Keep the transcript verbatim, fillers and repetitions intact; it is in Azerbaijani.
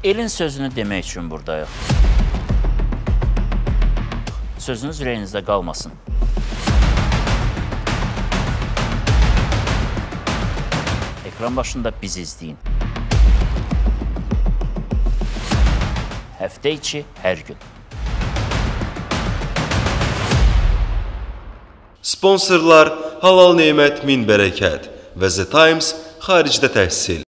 elin sözünü demək üçün buradayıq. Sözünüz ürəyinizdə qalmasın. Ekran başında bizi izləyin. Həftə içi hər gün. Sponsorlar Halal Nemət Min Bərəkət və The Times xaricdə təhsil.